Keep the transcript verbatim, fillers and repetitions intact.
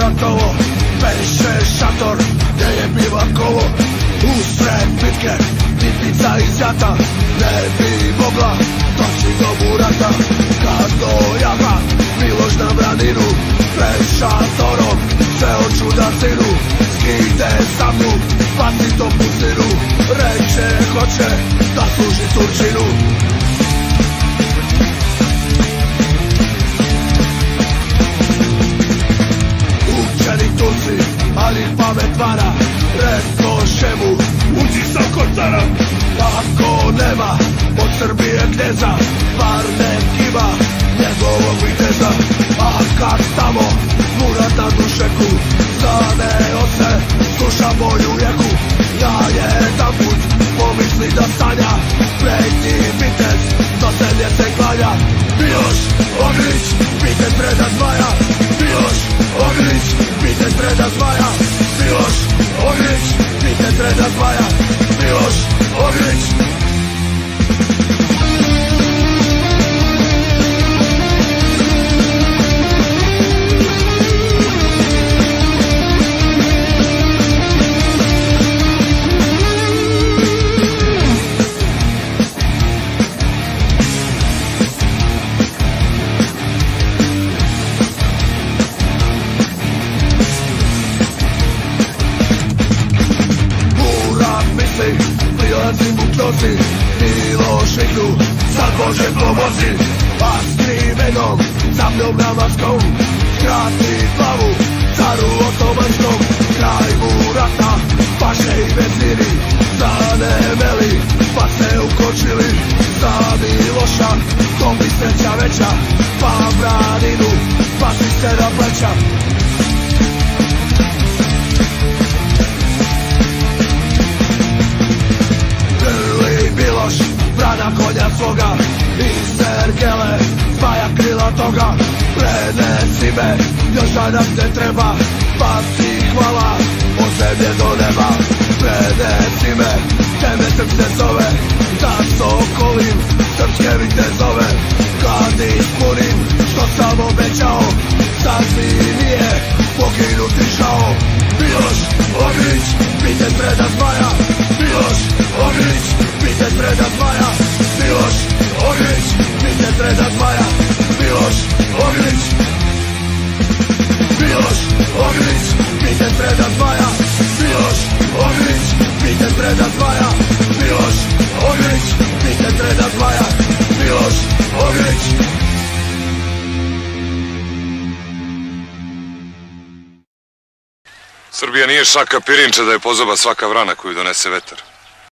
ratovo, beše šator gdje je bila kolo. Usred bitke Titica izjata, ne bi mogla doći do Murata. Kad dojava Miloš na braninu, pred šatorom se očuda sinu. Skide sablju, baci to pustinu, reče hoće da služi Turčinu. Učeni Turci, ali pamet vara, rekoše mu uđi sa kotara. Ako nema od Srbije kneza, bar nek ima njegovog viteza. A kad tamo Murat na dušeku zaneo se, sluša moju jeku. Ja jedan put pomisli da stanja, preći vitez, do zemlje se klanja. Miloš Ogrić, vitez preda zmaja. Miloš Ogrić, vitez preda zmaja. Miloš Ogrić, vitez preda zmaja. Miloš Ogrić. Prilazim u kloci, Milošiću, sad Bože pomozi. A skrivenom, zapljom na maskom, krati glavu, caru otomanskom. Kraj Murata, paše i veziri, zanemeli, pa se ukočili. Za Miloša, to bi sreća veća, pa braninu, pa si se na pleća. Miloš, brana konja svoga, iz ergele, zmaja krila toga. Prenesi me, još danas ne treba, pa ti hvala, od zemlje do neba. Prenesi me, tebe srce zove, da sokolim, srpske vitezove. Kad ispunim, što sam obećao, sad mi nije poginuti žao. Miloš Ogrić, vitez preda zmaja. Miloš Ogrić, vitez preda zmaja. Miloš Ogrić, vitez preda zmaja. Miloš Ogrić. Miloš Ogrić, vitez preda zmaja. Miloš Ogrić, vitez preda zmaja. Miloš Ogrić, vitez preda zmaja. Miloš Ogrić. Srbija nije šaka pirinča da je pozoba svaka vrana koju donese vetar.